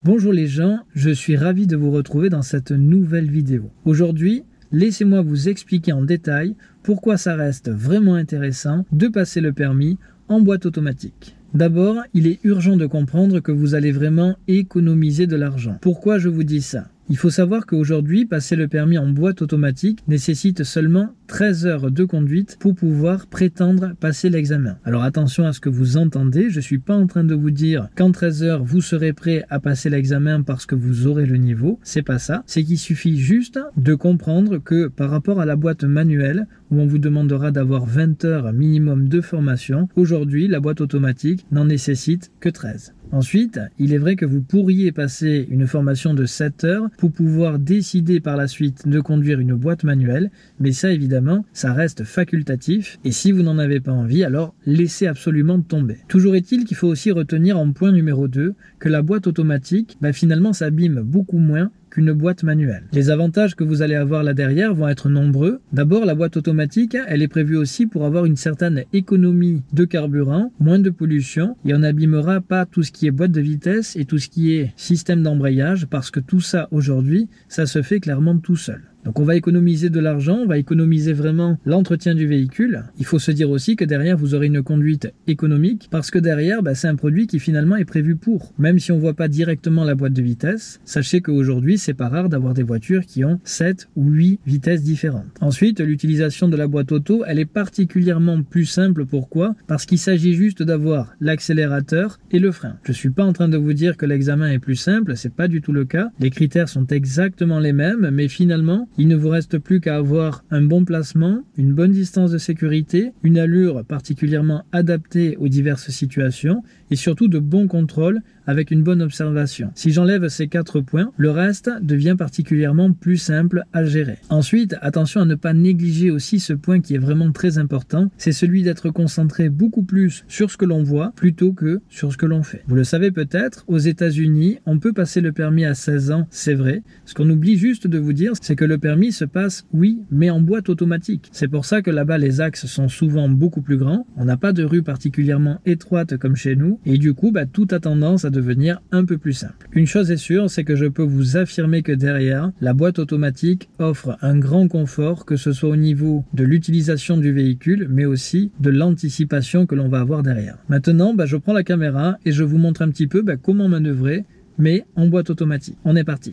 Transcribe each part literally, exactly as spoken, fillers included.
Bonjour les gens, je suis ravi de vous retrouver dans cette nouvelle vidéo. Aujourd'hui, laissez-moi vous expliquer en détail pourquoi ça reste vraiment intéressant de passer le permis en boîte automatique. D'abord, il est urgent de comprendre que vous allez vraiment économiser de l'argent. Pourquoi je vous dis ça ? Il faut savoir qu'aujourd'hui, passer le permis en boîte automatique nécessite seulement treize heures de conduite pour pouvoir prétendre passer l'examen. Alors attention à ce que vous entendez, je ne suis pas en train de vous dire qu'en treize heures, vous serez prêt à passer l'examen parce que vous aurez le niveau. C'est pas ça. C'est qu'il suffit juste de comprendre que par rapport à la boîte manuelle, où on vous demandera d'avoir vingt heures minimum de formation, aujourd'hui, la boîte automatique n'en nécessite que treize. Ensuite, il est vrai que vous pourriez passer une formation de sept heures pour pouvoir décider par la suite de conduire une boîte manuelle, mais ça évidemment, ça reste facultatif et si vous n'en avez pas envie, alors laissez absolument tomber. Toujours est-il qu'il faut aussi retenir en point numéro deux que la boîte automatique, bah finalement s'abîme beaucoup moins qu'une boîte manuelle. Les avantages que vous allez avoir là derrière vont être nombreux. D'abord, la boîte automatique, elle est prévue aussi pour avoir une certaine économie de carburant, moins de pollution, et on n'abîmera pas tout ce qui est boîte de vitesse et tout ce qui est système d'embrayage, parce que tout ça aujourd'hui, ça se fait clairement tout seul. Donc on va économiser de l'argent, on va économiser vraiment l'entretien du véhicule. Il faut se dire aussi que derrière vous aurez une conduite économique parce que derrière bah, c'est un produit qui finalement est prévu pour. Même si on ne voit pas directement la boîte de vitesse, sachez qu'aujourd'hui c'est pas rare d'avoir des voitures qui ont sept ou huit vitesses différentes. Ensuite l'utilisation de la boîte auto elle est particulièrement plus simple. Pourquoi ? Parce qu'il s'agit juste d'avoir l'accélérateur et le frein. Je ne suis pas en train de vous dire que l'examen est plus simple, c'est pas du tout le cas. Les critères sont exactement les mêmes mais finalement il ne vous reste plus qu'à avoir un bon placement, une bonne distance de sécurité, une allure particulièrement adaptée aux diverses situations et surtout de bons contrôles avec une bonne observation. Si j'enlève ces quatre points, le reste devient particulièrement plus simple à gérer. Ensuite, attention à ne pas négliger aussi ce point qui est vraiment très important, c'est celui d'être concentré beaucoup plus sur ce que l'on voit plutôt que sur ce que l'on fait. Vous le savez peut-être, aux États-Unis, on peut passer le permis à seize ans, c'est vrai. Ce qu'on oublie juste de vous dire, c'est que le permis se passe, oui, mais en boîte automatique. C'est pour ça que là-bas, les axes sont souvent beaucoup plus grands. On n'a pas de rue particulièrement étroite comme chez nous. Et du coup, bah, tout a tendance à devenir un peu plus simple. Une chose est sûre, c'est que je peux vous affirmer que derrière, la boîte automatique offre un grand confort, que ce soit au niveau de l'utilisation du véhicule, mais aussi de l'anticipation que l'on va avoir derrière. Maintenant, bah, je prends la caméra et je vous montre un petit peu bah, comment manœuvrer, mais en boîte automatique. On est parti.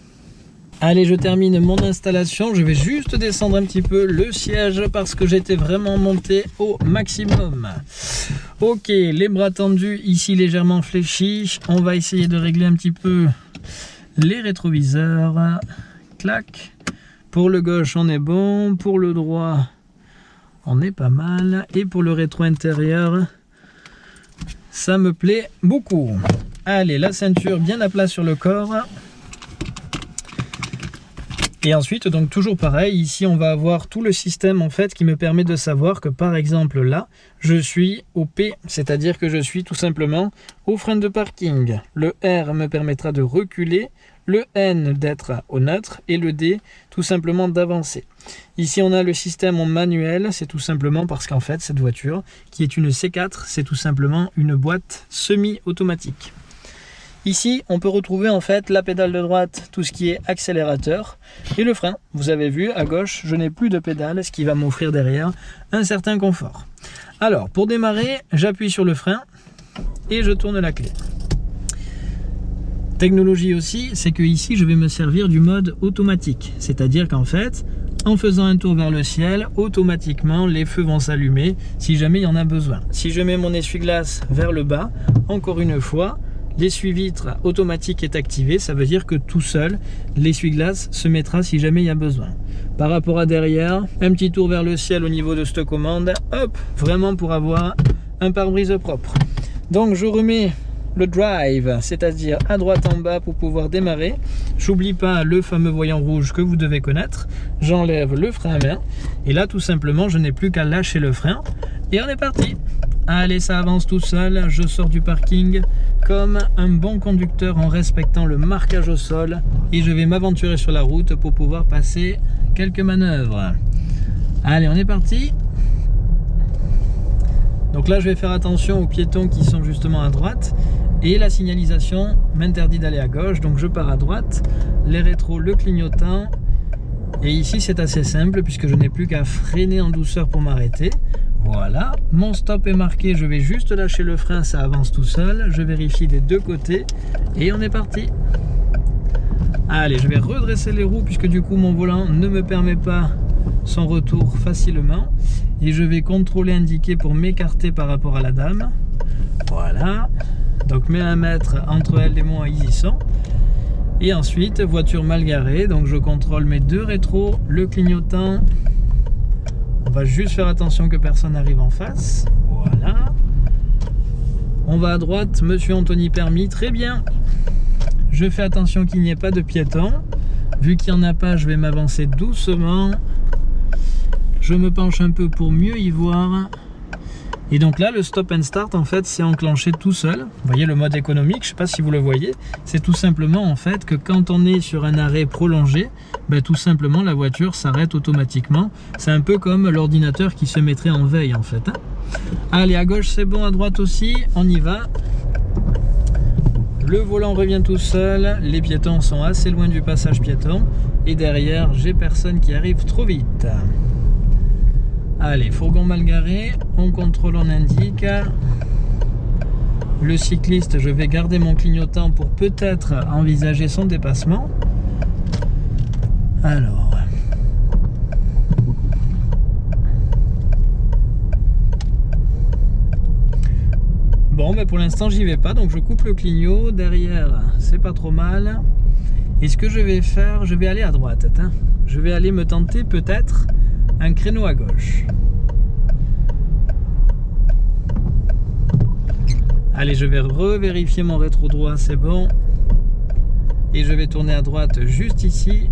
Allez, je termine mon installation. Je vais juste descendre un petit peu le siège parce que j'étais vraiment monté au maximum. Ok, les bras tendus, ici légèrement fléchis. On va essayer de régler un petit peu les rétroviseurs. Clac. Pour le gauche, on est bon. Pour le droit, on est pas mal. Et pour le rétro intérieur, ça me plaît beaucoup. Allez, la ceinture bien à plat sur le corps. Et ensuite, donc toujours pareil, ici on va avoir tout le système en fait qui me permet de savoir que par exemple là, je suis au P, c'est-à-dire que je suis tout simplement au frein de parking. Le R me permettra de reculer, le N d'être au neutre et le D tout simplement d'avancer. Ici on a le système en manuel, c'est tout simplement parce qu'en fait cette voiture qui est une C quatre, c'est tout simplement une boîte semi-automatique. Ici, on peut retrouver en fait la pédale de droite, tout ce qui est accélérateur et le frein. Vous avez vu, à gauche, je n'ai plus de pédale, ce qui va m'offrir derrière un certain confort. Alors, pour démarrer, j'appuie sur le frein et je tourne la clé. Technologie aussi, c'est que ici, je vais me servir du mode automatique. C'est-à-dire qu'en fait, en faisant un tour vers le ciel, automatiquement, les feux vont s'allumer si jamais il y en a besoin. Si je mets mon essuie-glace vers le bas, encore une fois, l'essuie-vitre automatique est activé, ça veut dire que tout seul, l'essuie-glace se mettra si jamais il y a besoin. Par rapport à derrière, un petit tour vers le ciel au niveau de cette commande, hop, vraiment pour avoir un pare-brise propre. Donc je remets le drive, c'est-à-dire à droite en bas pour pouvoir démarrer. J'oublie pas le fameux voyant rouge que vous devez connaître. J'enlève le frein à main et là tout simplement je n'ai plus qu'à lâcher le frein et on est parti. Allez, ça avance tout seul, je sors du parking comme un bon conducteur en respectant le marquage au sol et je vais m'aventurer sur la route pour pouvoir passer quelques manœuvres. Allez, on est parti. Donc là je vais faire attention aux piétons qui sont justement à droite Et la signalisation m'interdit d'aller à gauche, donc je pars à droite. Les rétros, le clignotant. Et ici c'est assez simple puisque je n'ai plus qu'à freiner en douceur pour m'arrêter. Voilà, mon stop est marqué, je vais juste lâcher le frein, ça avance tout seul. Je vérifie des deux côtés et on est parti. Allez, je vais redresser les roues puisque du coup mon volant ne me permet pas son retour facilement. Et je vais contrôler indiquer pour m'écarter par rapport à la dame. Voilà, donc mets un mètre entre elle et moi, ils y sont. Et ensuite, voiture mal garée, donc je contrôle mes deux rétros, le clignotant. On va juste faire attention que personne n'arrive en face. Voilà. On va à droite, monsieur Anthony permis, très bien. Je fais attention qu'il n'y ait pas de piétons. Vu qu'il n'y en a pas, je vais m'avancer doucement. Je me penche un peu pour mieux y voir. Et donc là, le stop and start, en fait, c'est enclenché tout seul. Vous voyez le mode économique, je ne sais pas si vous le voyez. C'est tout simplement, en fait, que quand on est sur un arrêt prolongé, ben, tout simplement, la voiture s'arrête automatiquement. C'est un peu comme l'ordinateur qui se mettrait en veille, en fait. Hein. Allez, à gauche, c'est bon, à droite aussi, on y va. Le volant revient tout seul, les piétons sont assez loin du passage piéton. Et derrière, j'ai personne qui arrive trop vite. Allez, fourgon mal garé, on contrôle, on indique. Le cycliste, je vais garder mon clignotant pour peut-être envisager son dépassement. Alors... Bon, mais pour l'instant, j'y vais pas, donc je coupe le clignot. Derrière, c'est pas trop mal. Et ce que je vais faire, je vais aller à droite. Hein. Je vais aller me tenter peut-être un créneau à gauche. Allez, je vais revérifier mon rétro droit, c'est bon. Et je vais tourner à droite juste ici.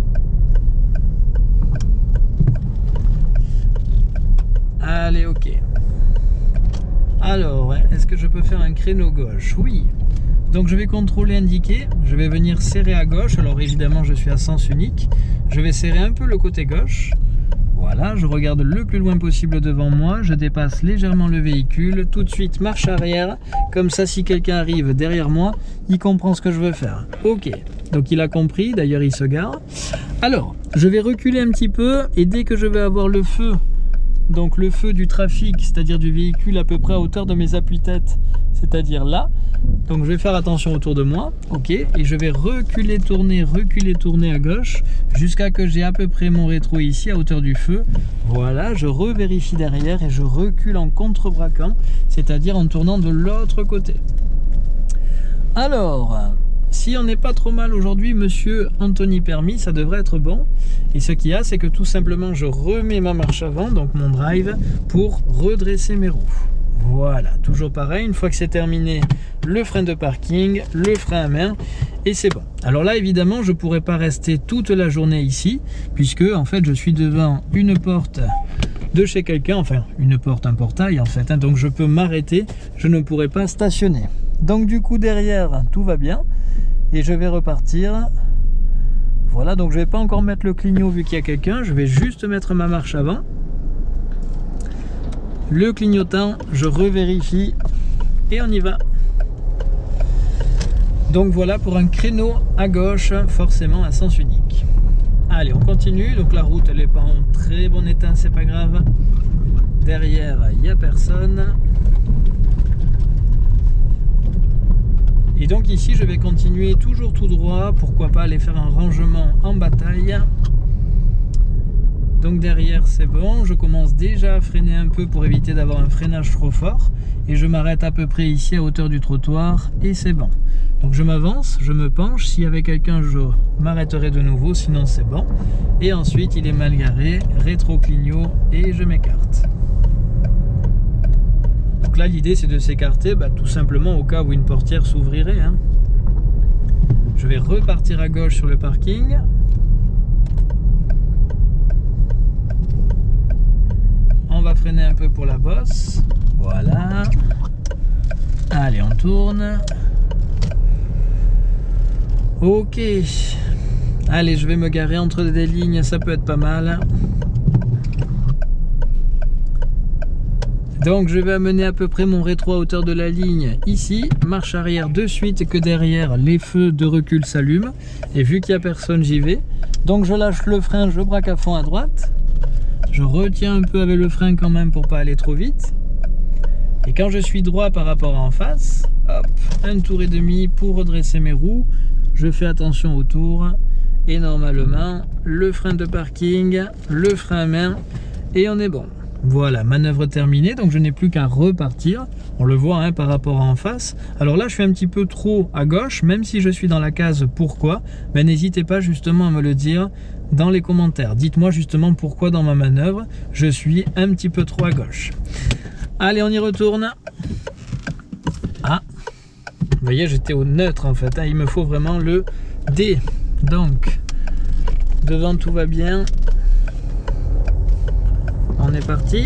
Allez, ok. Alors, est-ce que je peux faire un créneau gauche? Oui. Donc je vais contrôler, indiquer. Je vais venir serrer à gauche. Alors évidemment, je suis à sens unique. Je vais serrer un peu le côté gauche. Voilà, je regarde le plus loin possible devant moi, je dépasse légèrement le véhicule, tout de suite marche arrière, comme ça si quelqu'un arrive derrière moi, il comprend ce que je veux faire. Ok, donc il a compris, d'ailleurs il se gare. Alors, je vais reculer un petit peu et dès que je vais avoir le feu, donc le feu du trafic, c'est-à-dire du véhicule à peu près à hauteur de mes appuis-têtes, c'est-à-dire là, donc je vais faire attention autour de moi, ok, et je vais reculer, tourner, reculer, tourner à gauche, jusqu'à que j'ai à peu près mon rétro ici à hauteur du feu. Voilà, je revérifie derrière et je recule en contrebraquant, c'est-à-dire en tournant de l'autre côté. Alors, si on n'est pas trop mal aujourd'hui, monsieur Anthony permis, ça devrait être bon. Et ce qu'il y a, c'est que tout simplement, je remets ma marche avant, donc mon drive, pour redresser mes roues. Voilà, toujours pareil, une fois que c'est terminé, le frein de parking, le frein à main, et c'est bon. Alors là, évidemment, je ne pourrais pas rester toute la journée ici, puisque en fait, je suis devant une porte de chez quelqu'un, enfin, une porte, un portail en fait, hein, donc je peux m'arrêter, je ne pourrais pas stationner. Donc du coup, derrière, tout va bien, et je vais repartir. Voilà, donc je ne vais pas encore mettre le clignot vu qu'il y a quelqu'un, je vais juste mettre ma marche avant. Le clignotant, je revérifie et on y va. Donc voilà pour un créneau à gauche, forcément à sens unique. Allez, on continue. Donc la route, elle n'est pas en très bon état, c'est pas grave. Derrière, il n'y a personne. Et donc ici, je vais continuer toujours tout droit. Pourquoi pas aller faire un rangement en bataille. Donc derrière c'est bon, je commence déjà à freiner un peu pour éviter d'avoir un freinage trop fort. Et je m'arrête à peu près ici à hauteur du trottoir et c'est bon. Donc je m'avance, je me penche, s'il y avait quelqu'un je m'arrêterai de nouveau, sinon c'est bon. Et ensuite il est mal garé, rétro-clignot et je m'écarte. Donc là l'idée c'est de s'écarter bah, tout simplement au cas où une portière s'ouvrirait. Hein. Je vais repartir à gauche sur le parking. On va freiner un peu pour la bosse. Voilà. Allez, on tourne. Ok. Allez, je vais me garer entre des lignes, ça peut être pas mal. Donc je vais amener à peu près mon rétro à hauteur de la ligne ici, marche arrière de suite que derrière les feux de recul s'allument et vu qu'il n'y a personne j'y vais. Donc je lâche le frein, je braque à fond à droite, je retiens un peu avec le frein quand même pour pas aller trop vite et quand je suis droit par rapport à en face, hop, un tour et demi pour redresser mes roues, je fais attention au tour et normalement le frein de parking, le frein à main et on est bon. Voilà, manœuvre terminée, donc je n'ai plus qu'à repartir. On le voit hein, par rapport à en face. Alors là, je suis un petit peu trop à gauche, même si je suis dans la case pourquoi. Mais n'hésitez pas justement à me le dire dans les commentaires. Dites-moi justement pourquoi dans ma manœuvre, je suis un petit peu trop à gauche. Allez, on y retourne. Ah, vous voyez, j'étais au neutre en fait. Hein. Il me faut vraiment le D. Donc, devant tout va bien. On est parti.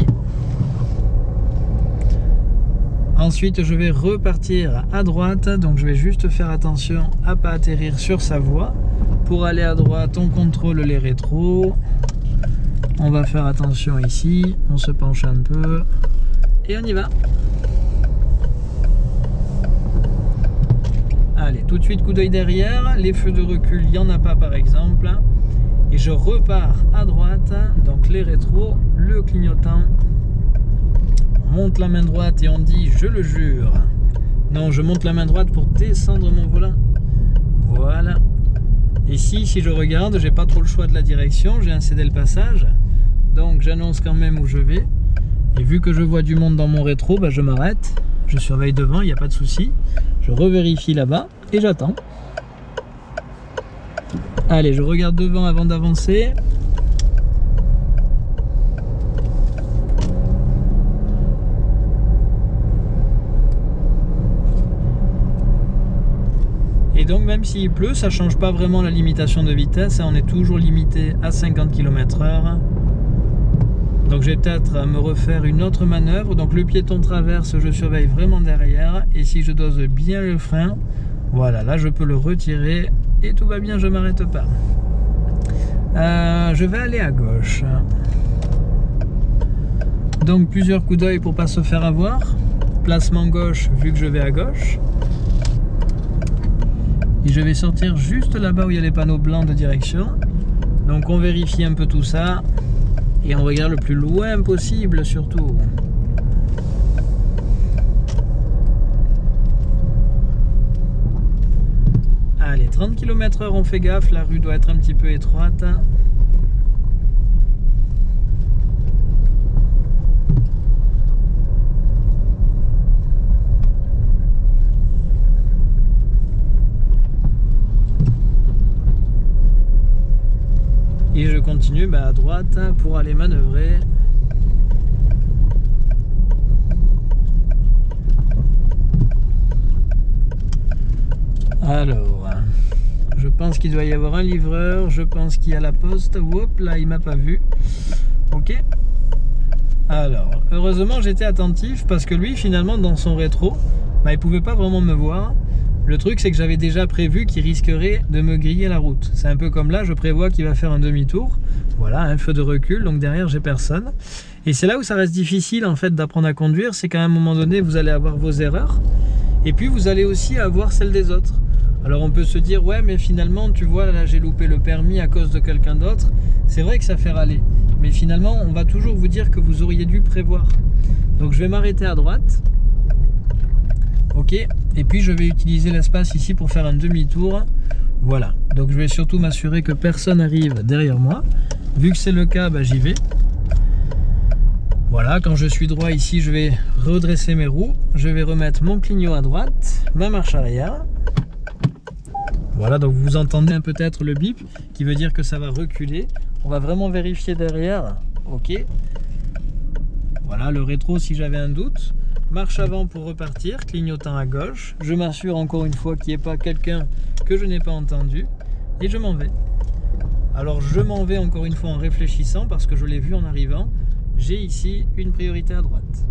Ensuite je vais repartir à droite, donc je vais juste faire attention à pas atterrir sur sa voie. Pour aller à droite on contrôle les rétros, on va faire attention ici, on se penche un peu et on y va. Allez, tout de suite coup d'œil derrière, les feux de recul il n'y en a pas par exemple. Et je repars à droite, donc les rétros, le clignotant, on monte la main droite et on dit je le jure. Non, je monte la main droite pour descendre mon volant. Voilà. Ici, si je regarde, j'ai pas trop le choix de la direction, j'ai un cédé le passage, donc j'annonce quand même où je vais. Et vu que je vois du monde dans mon rétro, bah, je m'arrête, je surveille devant, il n'y a pas de souci. Je revérifie là-bas et j'attends. Allez, je regarde devant avant d'avancer. Et donc même s'il pleut, ça ne change pas vraiment la limitation de vitesse. On est toujours limité à cinquante kilomètres heure. Donc je vais peut-être me refaire une autre manœuvre. Donc le piéton traverse, je surveille vraiment derrière. Et si je dose bien le frein, voilà, là je peux le retirer. Et tout va bien, je m'arrête pas. Euh, je vais aller à gauche. Donc plusieurs coups d'œil pour pas se faire avoir. Placement gauche vu que je vais à gauche. Et je vais sortir juste là-bas où il y a les panneaux blancs de direction. Donc on vérifie un peu tout ça. Et on regarde le plus loin possible surtout. Allez, trente kilomètres heure, on fait gaffe, la rue doit être un petit peu étroite. Et je continue bah, à droite pour aller manœuvrer. Alors, je pense qu'il doit y avoir un livreur, je pense qu'il y a la poste. Hop, là il m'a pas vu. Ok. Alors, heureusement j'étais attentif parce que lui finalement dans son rétro, bah, il pouvait pas vraiment me voir. Le truc c'est que j'avais déjà prévu qu'il risquerait de me griller la route. C'est un peu comme là, je prévois qu'il va faire un demi-tour. Voilà, un feu de recul, donc derrière j'ai personne. Et c'est là où ça reste difficile en fait d'apprendre à conduire, c'est qu'à un moment donné vous allez avoir vos erreurs. Et puis vous allez aussi avoir celles des autres. Alors on peut se dire ouais mais finalement tu vois là j'ai loupé le permis à cause de quelqu'un d'autre. C'est vrai que ça fait râler. Mais finalement on va toujours vous dire que vous auriez dû prévoir. Donc je vais m'arrêter à droite. Ok. Et puis je vais utiliser l'espace ici pour faire un demi-tour. Voilà. Donc je vais surtout m'assurer que personne arrive derrière moi. Vu que c'est le cas, bah, j'y vais. Voilà, quand je suis droit ici, je vais redresser mes roues. Je vais remettre mon clignot à droite, ma marche arrière. Voilà, donc vous entendez peut-être le bip qui veut dire que ça va reculer. On va vraiment vérifier derrière. Ok. Voilà, le rétro si j'avais un doute. Marche avant pour repartir, clignotant à gauche. Je m'assure encore une fois qu'il n'y ait pas quelqu'un que je n'ai pas entendu. Et je m'en vais. Alors je m'en vais encore une fois en réfléchissant parce que je l'ai vu en arrivant. J'ai ici une priorité à droite.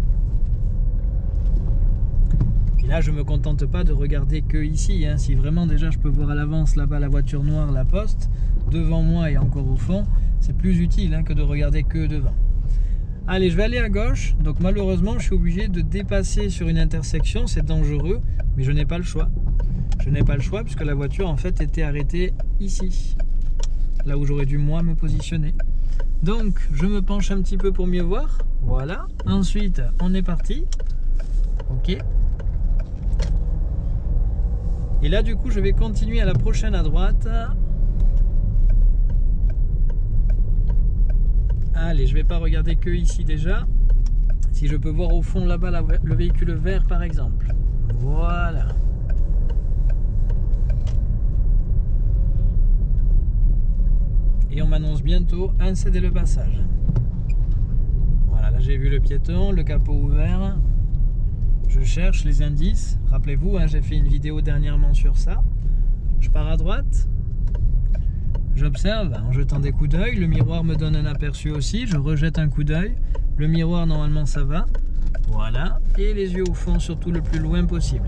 Et là je ne me contente pas de regarder que ici, hein. Si vraiment déjà je peux voir à l'avance là-bas la voiture noire, la poste, devant moi et encore au fond, c'est plus utile hein, que de regarder que devant. Allez, je vais aller à gauche. Donc malheureusement, je suis obligé de dépasser sur une intersection. C'est dangereux, mais je n'ai pas le choix. Je n'ai pas le choix puisque la voiture en fait était arrêtée ici. Là où j'aurais dû moi me positionner. Donc je me penche un petit peu pour mieux voir. Voilà. Ensuite, on est parti. Ok. Et là du coup, je vais continuer à la prochaine à droite. Allez, je vais pas regarder que ici déjà. Si je peux voir au fond là-bas le véhicule vert par exemple. Voilà. Et on m'annonce bientôt un céder le passage. Voilà, là j'ai vu le piéton, le capot ouvert. Je cherche les indices. Rappelez-vous, hein, j'ai fait une vidéo dernièrement sur ça. Je pars à droite. J'observe en jetant des coups d'œil. Le miroir me donne un aperçu aussi. Je rejette un coup d'œil. Le miroir, normalement, ça va. Voilà. Et les yeux au fond, surtout le plus loin possible.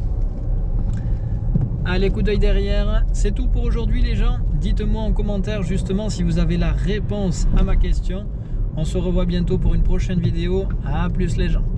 Allez, coup d'œil derrière. C'est tout pour aujourd'hui, les gens. Dites-moi en commentaire, justement, si vous avez la réponse à ma question. On se revoit bientôt pour une prochaine vidéo. À plus, les gens.